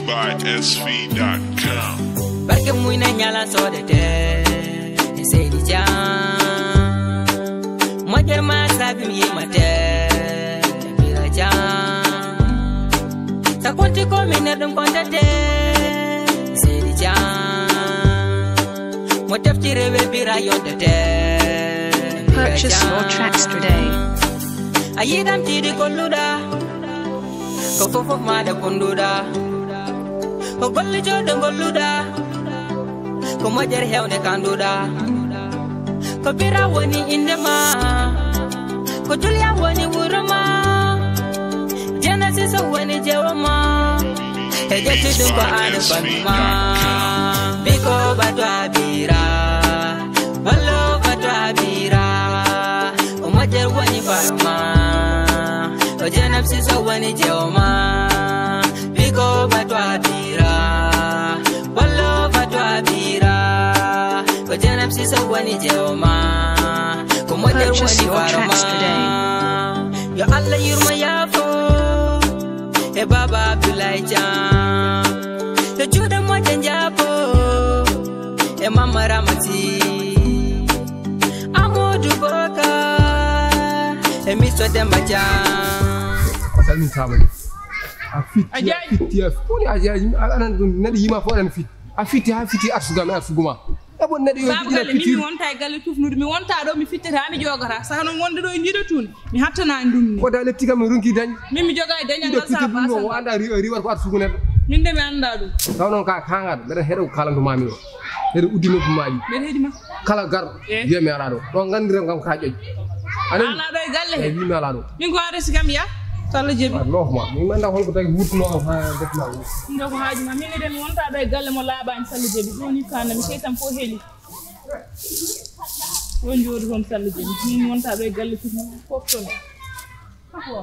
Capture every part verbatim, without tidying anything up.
by S V dot com. Barke muy na nyala so de te say di jam Majer ma sabi mi mate bira jam Ta konti ko mi ne dum konta te say di jam Mo tafti rewe bira yonde te Purchase your tracks today. Ayidam ti di koluda Ko fofo ma de konduda Ko golli jode golluda Ko mojer hewne kanduda Ko bira woni indema Ko julia woni wuruma Genesis woni jewama Eje tudum ko anu banuma Biko batwa bira Wallo batwa bira Ko mojer woni farma O Genesis woni jewama Biko batwa bira Wallo batwa bira Ko Genesis woni jewama Ko mojer woni farma Yo Allah yurma yafo E baba Abdullahi Jam Yo juda mo janjapo E mama Ramati Amodu Boka E miso Demba Jam Salmin Samali a fit a fit ya foni a ya anan nadi yima fo dan fit a fit ha fit arsuga me arsuguma e bon nadi yo dina fit mi wonta e galle tufnude mi wonta do mi fittata mi jogata sahno wonde do ndida tun mi hattana ndum ko da letti kam runki dañ min mi joga e dañal sa ba sa no anda riwar ko arsugune min de mi anda dum taw non ka kanga beden hedo kala to mami o hedo udino ko mali ben hedima kala gar je mi ala do do ngandire ngam ka joj anan ala do e galle e mi ala do min ko aresi kam ya Talla jebi allahumma mi manda hol ko tagi wutno ha defna ndo ko haaji ma min de mi wonta do e galle mo laabani Talla jebi doni kana mi seytam fo heli won jodi hon Talla jebi min wonta do e galle tufno fof ton ko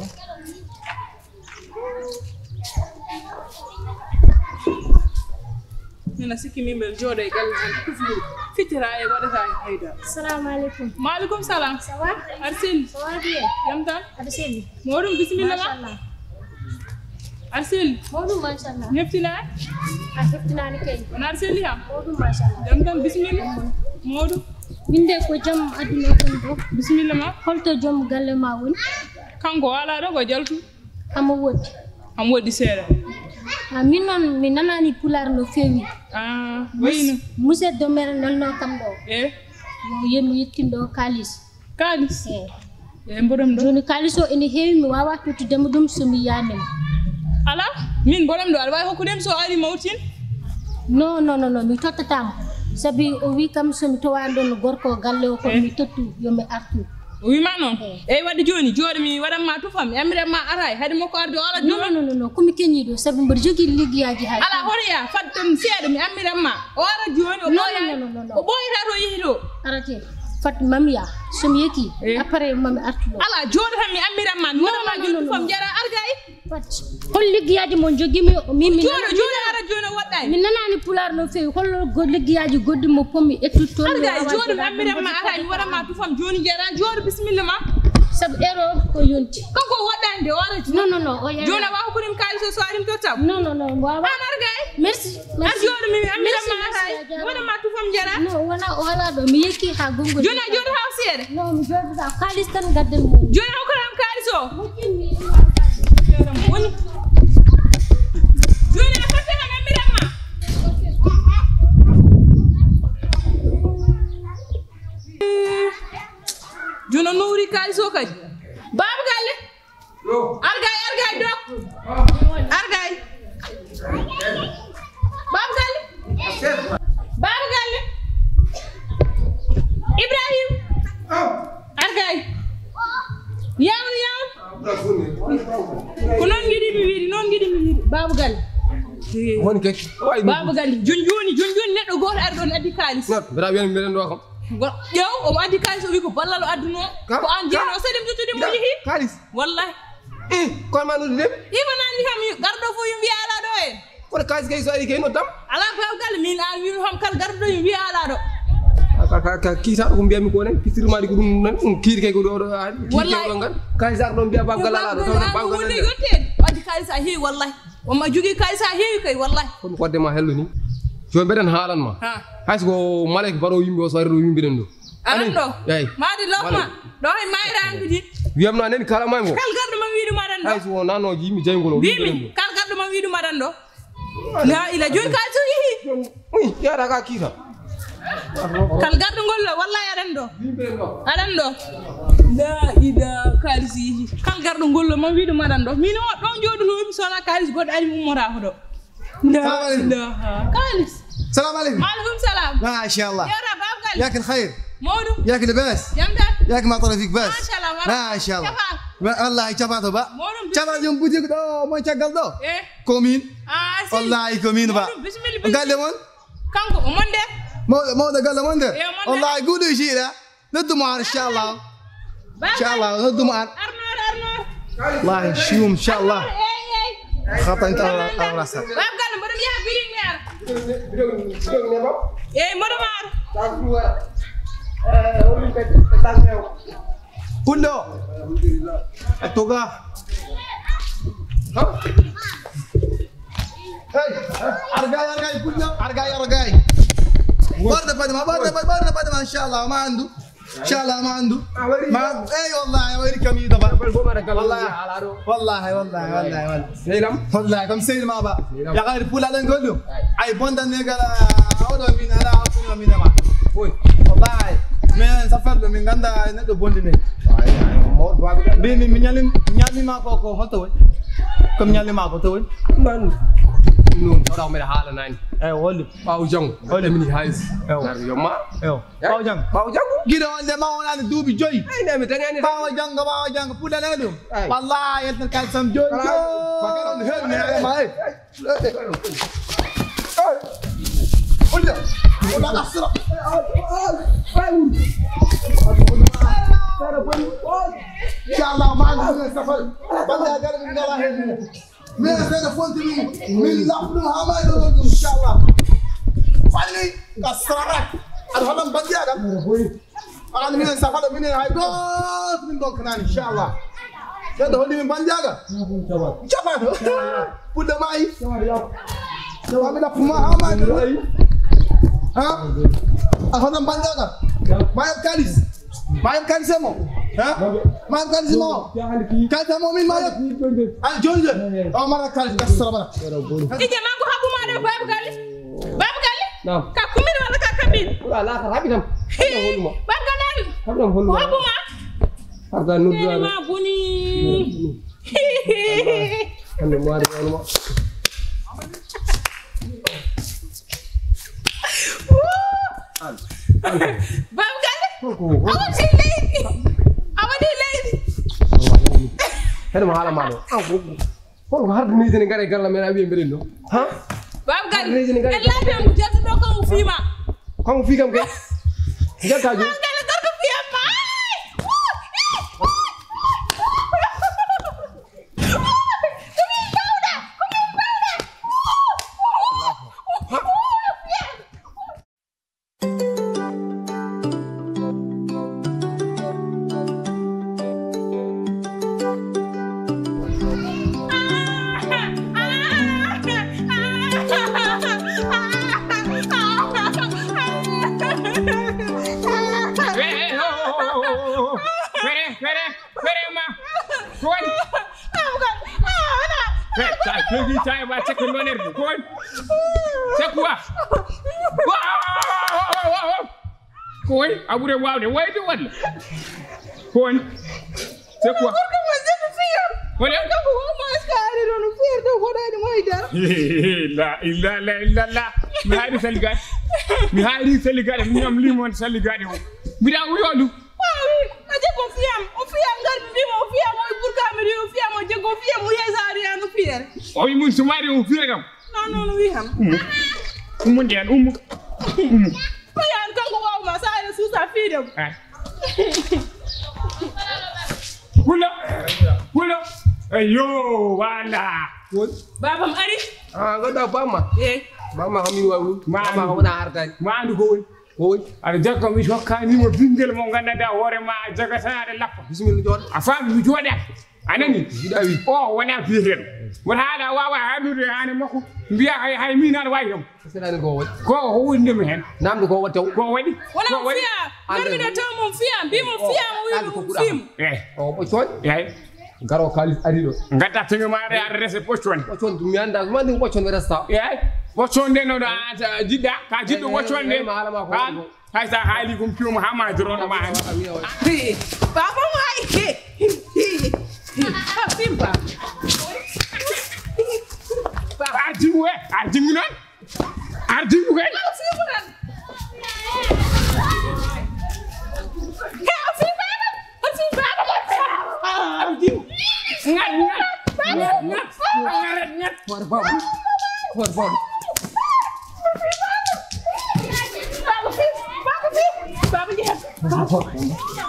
Nina sikki min bel jodo e galle tan tufno fitira e wadata e hayda Assalamu alaikum. Maalaikum salam. Ça va? Arsil. Ça va bien? Yam tan? Arsil. Modum bismillah. Mashallah. Arsil. Modum mashallah. Neptina? Ah, heftina ni kay. On arsil ya? Modum mashallah. Yam tan bismillah. Modum. Minde ko jam aduna kon do. Bismillah ma. Holto jom galle ma won. Kanko wala do ko jaltu. Am wodi. Am wodi sere. Ah, min non mi nanani pular no fewi. Ah, wayno. Monsieur Domer nolno kam do. Eh. Mo yemi yittindo kalis. Kalis. Eh. E mborom do. Joni kaliso ene hewi mi wawa tutude mo dum so mi yanem. Ala min borom do alway hokkudem so ari mawtin. Non non non mi totatam. Sabi o wi kam so mi towando no gorko galle o ko mi tottu yo mi artu. Wi ma non. E wadde joni jodi mi wadam ma tufam amire ma aray hade mako ardo ala non non non non ko mi kenyi do sabi mbar jogi ligiyaji hay. Ala horiya fatten seedo mi amire ma o ara joni o boya non non non o boyta do yihdo arate fat mamiya sum yeki après mami artu do ala jodi tan mi amire ma wona ma joni tufam jara argay fat hol ligiyaji mon jogi mi mi mi joni joni ara joni wadday mi nanani pular no fewi hol go ligiyaji goddi mo pommi ettu to argay joni mi amire ma ara mi wara ma tufam joni jara jodi bismillah ma sab ero ko yonti kanko waddande o ara non non non o ya joni wa ko nim kaliso so arim to tab non non non wa an argay merci merci joni mi amire ma ara wona ma tufam jara non wona o ala do mi yeki ha gongo joni joni ha sere non mi jodi da kalis tan gaddel mo joni ko ram kaliso woni woni joni ko tan amire ma Jona nouri kaliso kadi babu galle yo argay argay dok argay babu galle babu galle Ibrahim argay yawn yawn ko non gidi mi wiidi non gidi mi wiidi babu galle woni kek babu galle junjuni junjuni neddo goto ar don addi kalis non bira wen meden do kam yow o addi kalis o wi ko ballalo adduno ko an jeeno o sedim tutudi mo yihi kalis wallahi eh ko ma no dem iba nani kam gardo fo yum wi ala do en ko kalis kay so ari kay no tam ala babu galle min an wi ham kal gardo yum wi ala do ka ka ka kita ko mbiyami ko nen pisirma di ko dum nan kiir kay ko do do wallahi ngal kalis ar do mbiya babu galle ala do babu galle woni yotte addi kalis a heewi wallahi wama jogi kalisa heewi kay wallahi ko wadde ma hello ni so beden haalan ma hay ko malek baro yimbe o so redo yimbe den do anan do maadi lokma do hay mayrangu di wiyamna nen kala may mo kal gardo ma wiidu madan do hay so nano jimi jaygolo bimi kal gardo ma wiidu madan do la ila jogi kalisa yi ui yara ka kita kal gardo ngol wallahi adan do adan do la ida kalisi yi kal gardo ngol ma wiidu madan do mi no don jodu no mi sona kalis god ari mu mora ho do la la kalis السلام عليكم. وعليكم السلام. ما شاء الله. يا رب أبقى. ياك الخير. مودو. ياك لباس. جمدان. ياك ما طلع فيك باس. ما شاء الله. ما شاء الله. شفاك. والله شفاته بقى. مودو. شفاته يوم بودي كده ما يشغل ده. إيه. كومين. آه سي. والله كومين بقى. بسم الله بسم الله. قال لي من؟ كانكو من ده؟ مو مو ده قال لي من ده؟ إيه من ده؟ والله يقولوا شيء ده. ندم على إن شاء الله. إن شاء الله ندم على. أرنور أرنور. الله يشوم إن شاء الله. إيه إيه. خطأ أنت على راسك. باب قال مدام يا بيرين مير. إيه مدام مار. pullo. Atoga. Hey, argai argai pullo, argai argai. Barda pada ma barda barda pada ma insyaallah ma andu. Insyaallah ma andu. Ma eh wallahi wali kami daba. والله والله والله والله سيلم والله كم سيل ما با يا غير فولا لن قولوا اي بوندا نيغلا اودو مين انا اكو مين ما وي والله من سفر من غندا ندو بوندي مين بي مي نيالي نيالي ما كو كو هتو كم نيالي ما كو تو man non do daw me hala nani اي ولي baw jang wala mini hays yo ma ايو باو جان baw jang gido wonde ma wona duubi joyi ay ne mi tangani باو جان باو جان فولا لالو والله يتن كالسم joyi فكر هل ما اي ولا ولا قصره ان شاء الله ما عندنا سفر بدي اقرب من الله هنا من هنا فونت من لحمها ما ان شاء الله فعلي قصرك الهلم بدي اقرب انا من سفر من هاي دوت من دوكنان ان شاء الله هذا هو اللي من بدي اقرب شفاته بده معي شباب لا فما ما ها الهلم بدي اقرب ما يبكاليس ما يبكاليس مو ها ما يبكاليس مو كانت مؤمن ما يب انا جوجل او مره كاليس قصر بنا إيه ما أقول حكومة ده باب قالي باب قالي نعم كاكومين ولا كاكابين لا لا خرابي دم باب قالي خرابي هولما حكومة هذا نود إيه ما بني انا ما ادري انا باب قالي أول شيء ليدي أول شيء ليدي هذا ما على ماله هو هارد نيجي نقرأ قال لنا أبي نبرينه ها باب قالي إلا بيوم جات دوكم فيما كم في كم كم جات كاجو باب قالي دوكم فيما Pergi saya baca keluar kon. Sekua. Kon, abu de wow de way de wal. Kon. Sekua. Ko ma jëf fiir. Wala ko ko ma askari don fiir do ko day moy dara. La illa la illa la. Mi haydi saligat. Mi haydi saligat mi am limon saligat. Mi da uyolu. Waawi, ma jego fiam, o fiam gar bi mo fiam o burka mi o fiam o jego fiam o yesari an o fier. O mun sumari o fier kam. Non non wi ham. Umu ndian umu. Umu. Ko yan kan ko waaw ma sa ina susa fiidam. Pullo. Pullo. Ayo wala. Babam ari. ah gada bama Eh. bama kami wawu bama ko na hartan Ma andu ko won. Hoy Ada jakka mi hokkani mo bindel mo ganduɗa hoore ma jaga tanaade lappa bismillah jod a faami mi jooɗa anani jiɗa wi o wona fiirel won haala wawa hadude hane makko mbiya hay hay minana wayi dum sedani ko wadi ko ko wonde mi hen namde ko wadi taw ko wadi wala mo fiya garmi da taw mo fiya bi mo fiya mo wi mo film eh o boccon eh garo kalis ari do ngata tinga ma re adresse boccon boccon dum mi anda ma ndi boccon mi resta eh boccon de no da jidda ka jiddo boccon de hay sa haali kum pium ha ma drono ma baba mo ay Simba. Artimu eh, artimu non. Artimu kan. Artimu non. Artimu non. Artimu non. Artimu. Ngat ngat. Ngat ngat. Ngat ngat. War baba. War baba. Baba, baba, baba, baba,